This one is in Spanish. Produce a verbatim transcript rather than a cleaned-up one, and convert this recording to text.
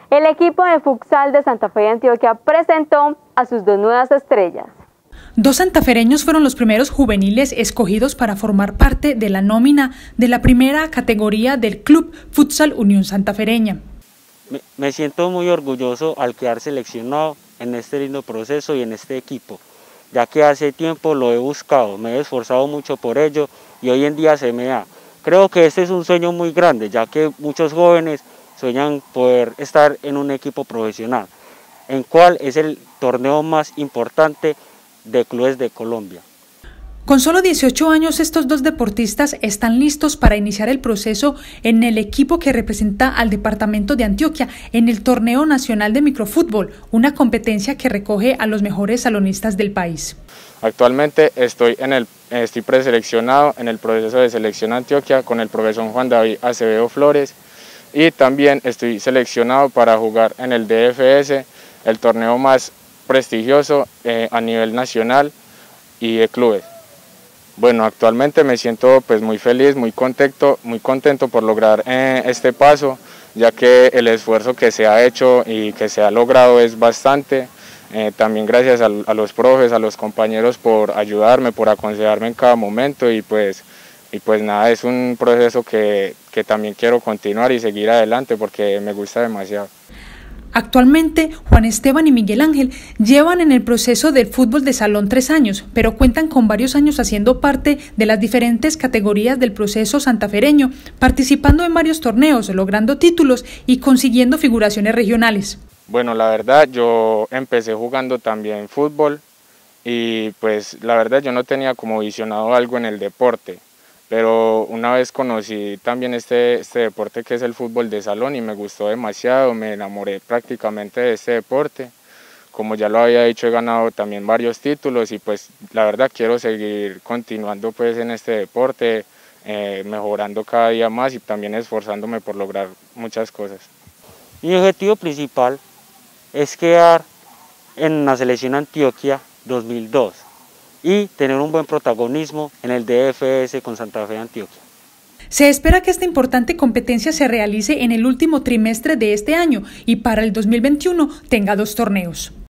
El equipo de futsal de Santa Fe de Antioquia presentó a sus dos nuevas estrellas. Dos santafereños fueron los primeros juveniles escogidos para formar parte de la nómina de la primera categoría del Club Futsal Unión Santafereña. Me, me siento muy orgulloso al quedar seleccionado en este lindo proceso y en este equipo, ya que hace tiempo lo he buscado, me he esforzado mucho por ello y hoy en día se me da. Creo que este es un sueño muy grande, ya que muchos jóvenes sueñan poder estar en un equipo profesional, en cual es el torneo más importante de clubes de Colombia. Con solo dieciocho años, estos dos deportistas están listos para iniciar el proceso en el equipo que representa al departamento de Antioquia en el Torneo Nacional de Microfútbol, una competencia que recoge a los mejores salonistas del país. Actualmente estoy, en el, estoy preseleccionado en el proceso de selección Antioquia con el profesor Juan David Acevedo Flores y también estoy seleccionado para jugar en el D F S, el torneo más prestigioso eh, a nivel nacional y de clubes. Bueno, actualmente me siento pues muy feliz, muy contento, muy contento por lograr eh, este paso, ya que el esfuerzo que se ha hecho y que se ha logrado es bastante. Eh, también gracias a, a los profes, a los compañeros por ayudarme, por aconsejarme en cada momento y pues, y pues nada, es un proceso que, que también quiero continuar y seguir adelante porque me gusta demasiado. Actualmente, Juan Esteban y Miguel Ángel llevan en el proceso del fútbol de salón tres años, pero cuentan con varios años haciendo parte de las diferentes categorías del proceso santafereño, participando en varios torneos, logrando títulos y consiguiendo figuraciones regionales. Bueno, la verdad, yo empecé jugando también fútbol y pues la verdad yo no tenía como visionado algo en el deporte. Pero una vez conocí también este, este deporte que es el fútbol de salón y me gustó demasiado, me enamoré prácticamente de este deporte. Como ya lo había dicho, he ganado también varios títulos y pues la verdad quiero seguir continuando pues en este deporte, eh, mejorando cada día más y también esforzándome por lograr muchas cosas. Mi objetivo principal es quedar en la selección Antioquia dos mil dos. Y tener un buen protagonismo en el D F S con Santa Fe de Antioquia. Se espera que esta importante competencia se realice en el último trimestre de este año y para el dos mil veintiuno tenga dos torneos.